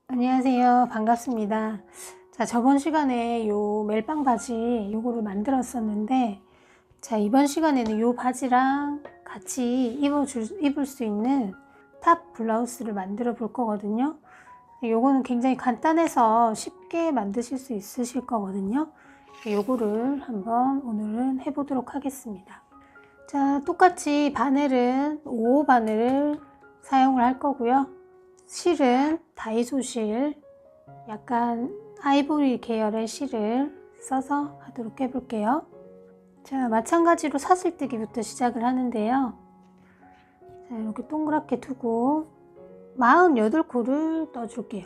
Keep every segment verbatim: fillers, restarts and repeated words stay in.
안녕하세요. 반갑습니다. 자, 저번 시간에 요 멜빵 바지 요거를 만들었었는데, 자, 이번 시간에는 요 바지랑 같이 입어줄, 입을 수 있는 탑 블라우스를 만들어 볼 거거든요. 요거는 굉장히 간단해서 쉽게 만드실 수 있으실 거거든요. 요거를 한번 오늘은 해보도록 하겠습니다. 자, 똑같이 바늘은 오호 바늘을 사용을 할 거고요. 실은 다이소 실, 약간 아이보리 계열의 실을 써서 하도록 해볼게요. 자, 마찬가지로 사슬뜨기부터 시작을 하는데요. 자, 이렇게 동그랗게 두고 사십팔 코를 떠줄게요.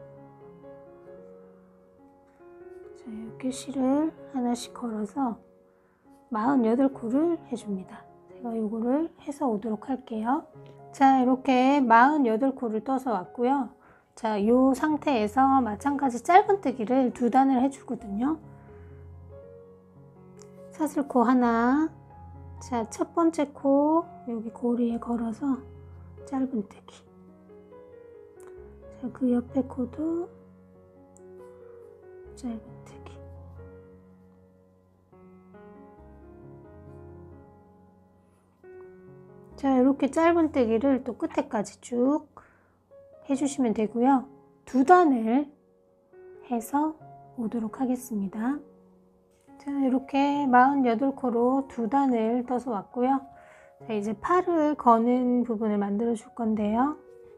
자, 이렇게 실을 하나씩 걸어서 사십팔 코를 해줍니다. 제가 요거를 해서 오도록 할게요. 자, 이렇게 사십팔 코를 떠서 왔고요. 자, 요 상태에서 마찬가지 짧은뜨기를 두 단을 해주거든요. 사슬코 하나, 자, 첫 번째 코 여기 고리에 걸어서 짧은뜨기. 자, 그 옆에 코도 짧은뜨기. 자, 이렇게 짧은뜨기를 또 끝에까지 쭉 해주시면 되고요. 두 단을 해서 오도록 하겠습니다. 자, 이렇게 사십팔 코로 두 단을 떠서 왔고요. 자, 이제 팔을 거는 부분을 만들어 줄 건데요.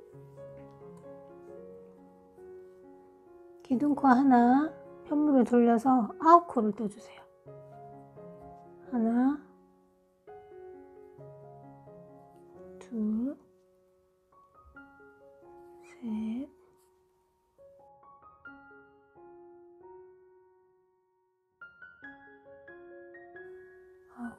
기둥코 하나, 편물을 돌려서 아홉 코를 떠주세요. 하나, 둘, 셋, 아홉.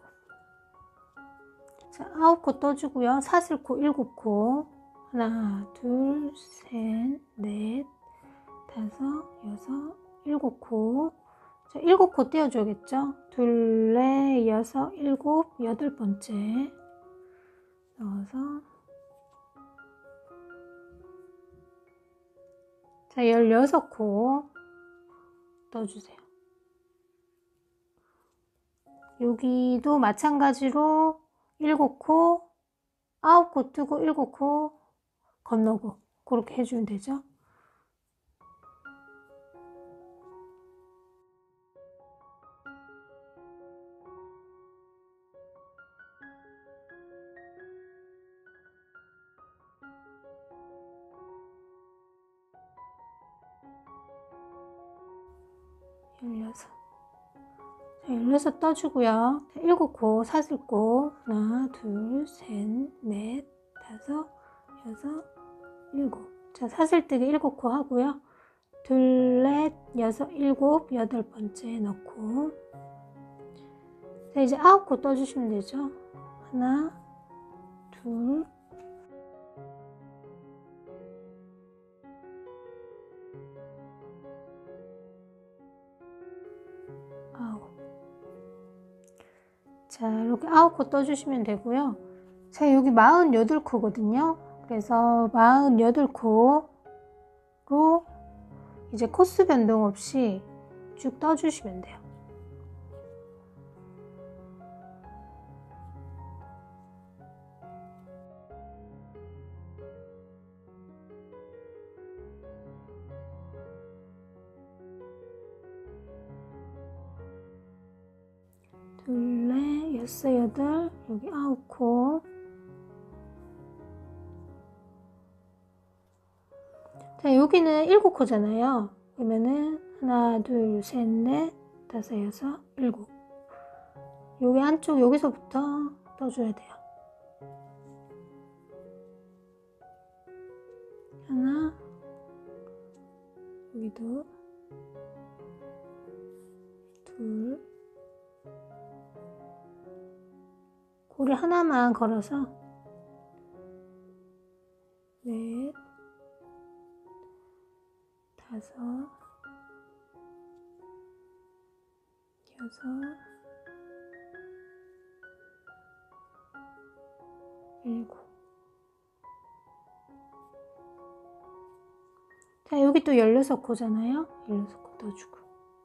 자, 아홉 코 떠주고요. 사슬코 일곱 코. 하나, 둘, 셋, 넷, 다섯, 여섯, 일곱 코. 자, 일곱 코 띄워줘야겠죠? 둘, 넷, 여섯, 일곱, 여덟 번째 넣어서, 자, 열여섯 코 떠주세요. 여기도 마찬가지로 일곱 코, 아홉 코 뜨고 일곱 코 건너고 그렇게 해주면 되죠. 열여섯. 자, 열여섯 떠주고요. 자, 일곱 코 사슬코 하나, 둘, 셋, 넷, 다섯, 여섯, 일곱. 자, 사슬뜨기 일곱 코 하고요. 둘, 넷, 여섯, 일곱, 여덟 번째 넣고. 자, 이제 아홉 코 떠주시면 되죠. 하나, 둘, 아홉. 자, 이렇게 아홉 코 떠주시면 되고요. 자, 여기 사십팔 코거든요. 그래서 사십팔 코로 이제 코스 변동 없이 쭉 떠주시면 돼요. 둘, 넷, 여섯, 여덟, 여기 아홉 코. 자, 여기는 일곱 코잖아요. 그러면은 하나, 둘, 셋, 넷, 다섯, 여섯, 일곱. 여기 안쪽 여기서부터 떠줘야 돼요. 하나, 여기도 둘, 고리 하나만 걸어서 넷, 다섯, 여섯, 일곱. 자, 여기 또 열여섯 코잖아요. 열여섯 코 떠주고.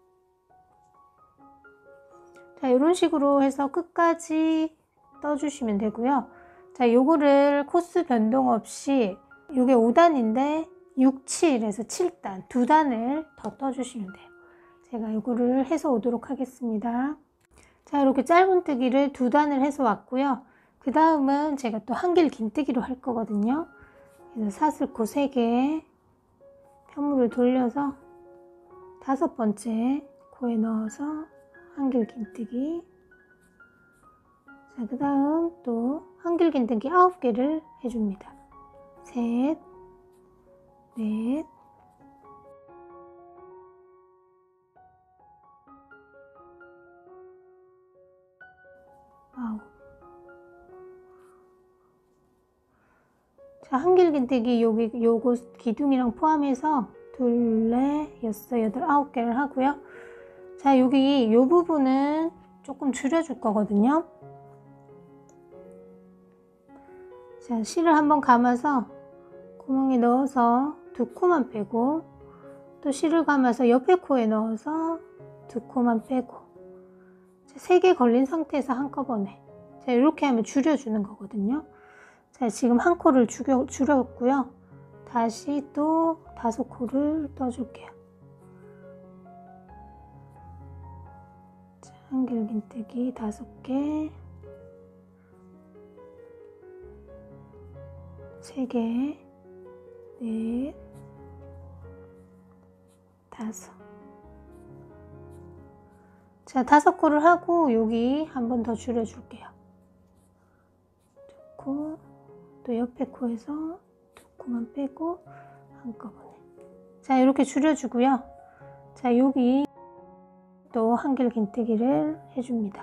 자, 이런 식으로 해서 끝까지 떠주시면 되고요. 자, 요거를 코스 변동 없이 요게 오 단인데 육, 칠에서 칠 단, 두 단을 더 떠주시면 돼요. 제가 요거를 해서 오도록 하겠습니다. 자, 이렇게 짧은뜨기를 두 단을 해서 왔고요. 그 다음은 제가 또 한길 긴뜨기로 할 거거든요. 그래서 사슬코 세 개, 편물을 돌려서 다섯 번째 코에 넣어서 한길 긴뜨기. 자, 그 다음 또 한길 긴뜨기 아홉 개를 해줍니다. 셋, 넷, 아홉. 자, 한길 긴뜨기 여기 요거 기둥이랑 포함해서 둘, 넷, 여섯, 여덟, 아홉 개를 하고요. 자, 여기 요 부분은 조금 줄여줄 거거든요. 자, 실을 한번 감아서 구멍에 넣어서 두 코만 빼고, 또 실을 감아서 옆에 코에 넣어서 두 코만 빼고, 세 개 걸린 상태에서 한꺼번에, 자, 이렇게 하면 줄여주는 거거든요. 자, 지금 한 코를 줄여, 줄였고요. 다시 또 다섯 코를 떠줄게요. 자, 한길 긴뜨기 다섯 개, 세 개, 넷, 다섯. 자, 다섯 코를 하고 여기 한 번 더 줄여줄게요. 두 코, 또 옆에 코에서 두 코만 빼고 한꺼번에. 자, 이렇게 줄여주고요. 자, 여기 또 한길 긴뜨기를 해줍니다.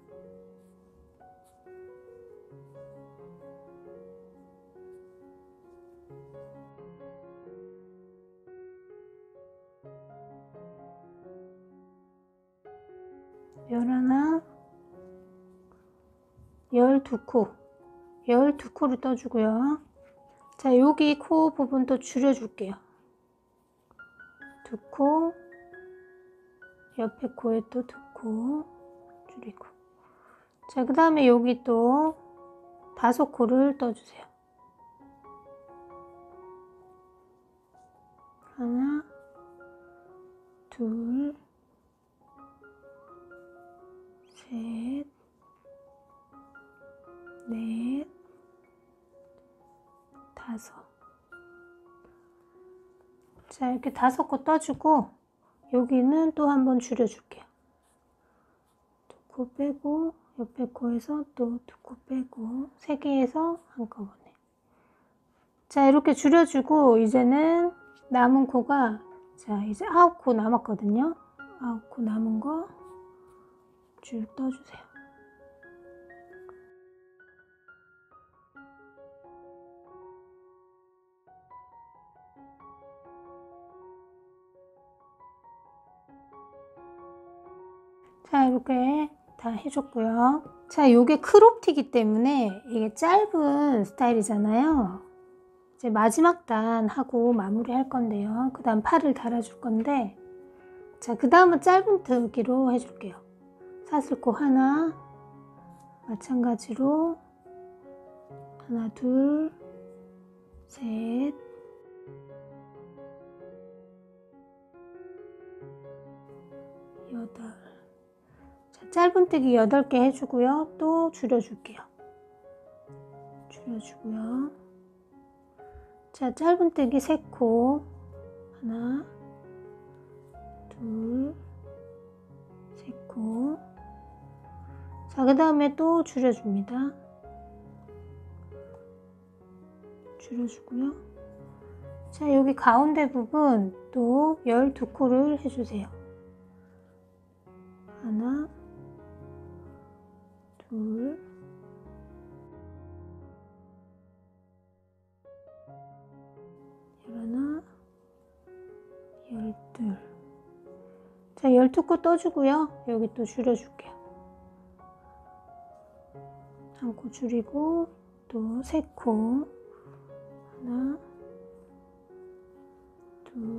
열하나, 열두 코, 열두 코를 떠주고요. 자, 여기 코 부분 또 줄여줄게요. 두 코, 옆에 코에 또 두 코 줄이고. 자, 그 다음에 여기 또 다섯 코를 떠주세요. 하나, 둘, 셋, 넷, 다섯. 자, 이렇게 다섯 코 떠주고 여기는 또 한번 줄여줄게요. 두 코 빼고 옆에 코에서 또 두 코 빼고 세 개에서 한꺼번에. 자, 이렇게 줄여주고 이제는 남은 코가, 자, 이제 아홉 코 남았거든요. 아홉 코 남은 거 쭉 떠주세요. 자, 이렇게 다 해줬고요. 자, 요게 크롭티기 때문에 이게 짧은 스타일이잖아요. 이제 마지막 단 하고 마무리 할 건데요. 그 다음 팔을 달아줄 건데, 자, 그 다음은 짧은 뜨기로 해줄게요. 사슬코 하나, 마찬가지로 하나, 둘, 셋, 여덟. 자, 짧은뜨기 여덟 개 해주고요. 또 줄여줄게요. 줄여주고요. 자, 짧은뜨기 세 코, 하나, 둘, 세 코. 자, 그 다음에 또 줄여줍니다. 줄여주고요. 자, 여기 가운데 부분 또 열두 코를 해주세요. 하나, 둘, 열하나, 열둘. 자, 열두 코 떠주고요. 여기 또 줄여줄게요. 한 코 줄이고 또 세 코. 하나, 둘,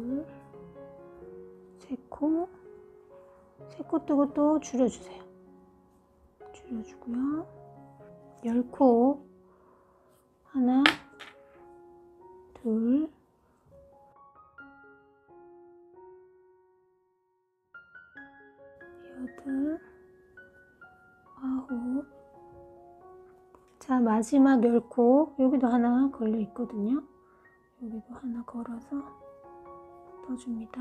세 코, 세 코 뜨고 또 줄여주세요. 줄여주고요. 열 코, 하나, 둘, 여덟, 아홉. 자, 마지막 열 코, 여기도 하나 걸려 있거든요. 여기도 하나 걸어서 떠줍니다.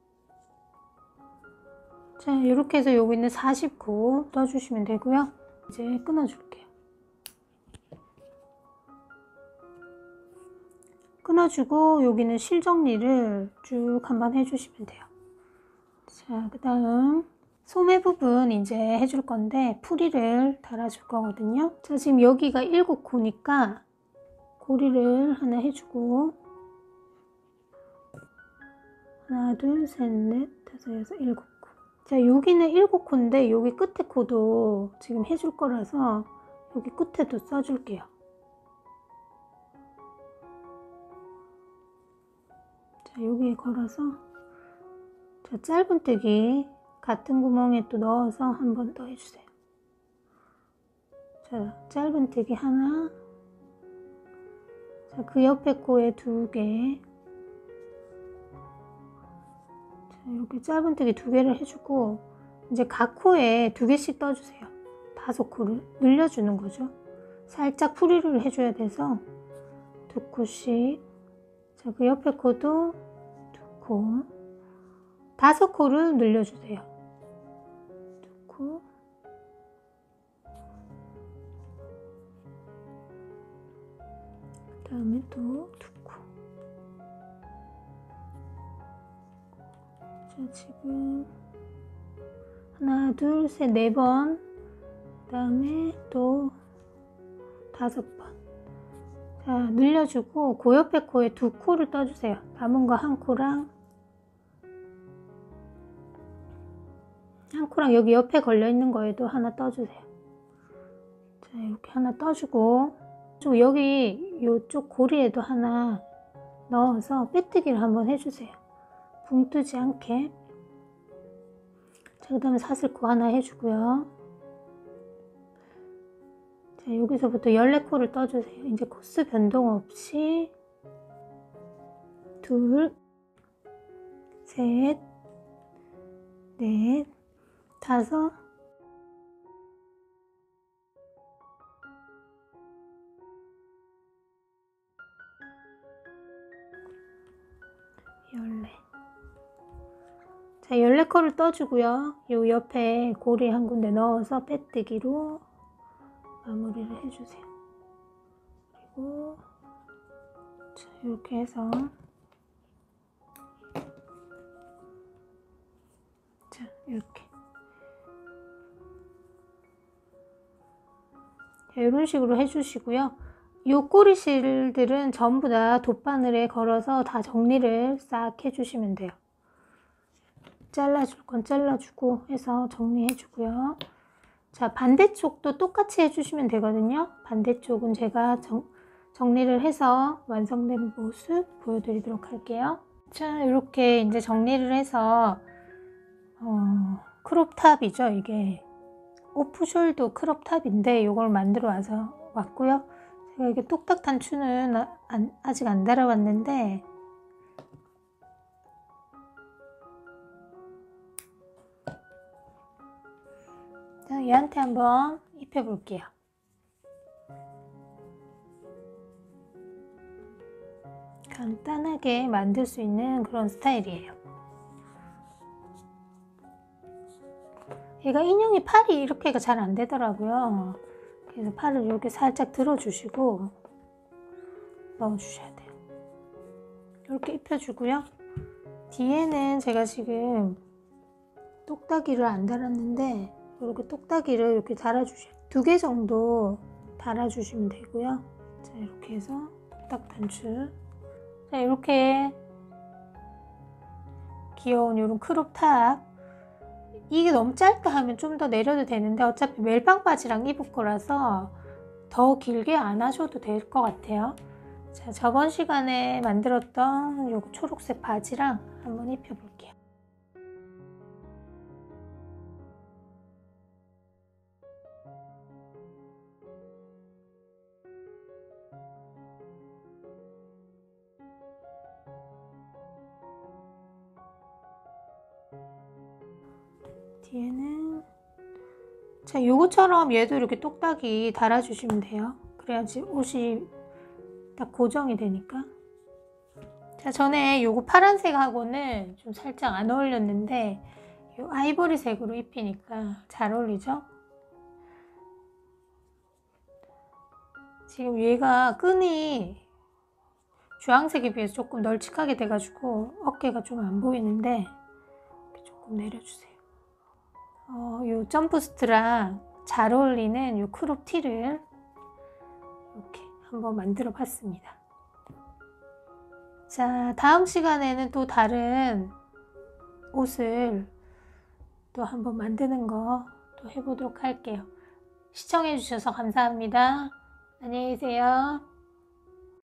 자, 이렇게 해서 여기는 사십 코 떠주시면 되고요. 이제 끊어줄게요. 끊어주고 여기는 실 정리를 쭉 한번 해주시면 돼요. 자, 그 다음 소매 부분 이제 해줄 건데 풀이를 달아줄 거거든요. 자, 지금 여기가 일곱 코니까 고리를 하나 해주고 하나, 둘, 셋, 넷, 다섯, 여섯, 일곱 코. 자, 여기는 일곱 코인데 여기 끝에 코도 지금 해줄 거라서 여기 끝에도 써줄게요. 자, 여기에 걸어서 자, 짧은뜨기 같은 구멍에 또 넣어서 한 번 더 해주세요. 자, 짧은뜨기 하나, 자, 그 옆에 코에 두 개, 자, 이렇게 짧은뜨기 두 개를 해주고 이제 각 코에 두 개씩 떠주세요. 다섯 코를 늘려주는 거죠. 살짝 풀이를 해줘야 돼서 두 코씩. 자, 그 옆에 코도 두 코, 다섯 코를 늘려주세요. 두 코, 그 다음에 또 두 코. 자, 지금 하나, 둘, 셋, 네 번, 그 다음에 또 다섯 번. 자, 늘려주고 그 옆에 코에 두 코를 떠주세요. 남은 거 한 코랑 한 코랑 여기 옆에 걸려 있는 거에도 하나 떠주세요. 자, 이렇게 하나 떠주고 여기 이쪽 고리에도 하나 넣어서 빼뜨기를 한번 해주세요. 붕 뜨지 않게. 자, 그 다음에 사슬코 하나 해주고요. 자, 여기서부터 열네 코를 떠주세요. 이제 코스 변동 없이 둘, 셋, 넷, 다섯, 열네. 자, 열네 코를 떠주고요. 요 옆에 고리 한 군데 넣어서 빼뜨기로 마무리를 해주세요. 그리고 자, 이렇게 해서 자, 이렇게 자, 이런 식으로 해주시고요. 이 꼬리실들은 전부 다 돗바늘에 걸어서 다 정리를 싹 해주시면 돼요. 잘라줄 건 잘라주고 해서 정리해주고요. 자, 반대쪽도 똑같이 해주시면 되거든요. 반대쪽은 제가 정, 정리를 해서 완성된 모습 보여드리도록 할게요. 자, 이렇게 이제 정리를 해서 어, 크롭탑이죠. 이게 오프숄더 크롭탑인데 이걸 만들어 와서 왔고요. 제가 이게 똑딱 단추는 아, 안, 아직 안 달아왔는데 자, 얘한테 한번 입혀볼게요. 간단하게 만들 수 있는 그런 스타일이에요. 얘가 인형이 팔이 이렇게가 잘 안 되더라고요. 그래서 팔을 이렇게 살짝 들어주시고 넣어주셔야 돼요. 이렇게 입혀주고요. 뒤에는 제가 지금 똑딱이를 안 달았는데 이렇게 똑딱이를 이렇게 달아주셔요. 두 개 정도 달아주시면 되고요. 자, 이렇게 해서 똑딱 단추. 자, 이렇게 귀여운 이런 크롭탑. 이게 너무 짧다 하면 좀 더 내려도 되는데 어차피 멜빵 바지랑 입을 거라서 더 길게 안 하셔도 될 것 같아요. 자, 저번 시간에 만들었던 요 초록색 바지랑 한번 입혀볼게요. 여기에는 자, 요거처럼 얘도 이렇게 똑딱이 달아주시면 돼요. 그래야지 옷이 딱 고정이 되니까. 자, 전에 요거 파란색하고는 좀 살짝 안 어울렸는데 요 아이보리색으로 입히니까 잘 어울리죠? 지금 얘가 끈이 주황색에 비해서 조금 널찍하게 돼가지고 어깨가 좀 안 보이는데 조금 내려주세요. 어, 요 점프스트랑 잘 어울리는 요 크롭 티를 이렇게 한번 만들어 봤습니다. 자, 다음 시간에는 또 다른 옷을 또 한번 만드는 거 또 해보도록 할게요. 시청해 주셔서 감사합니다. 안녕히 계세요.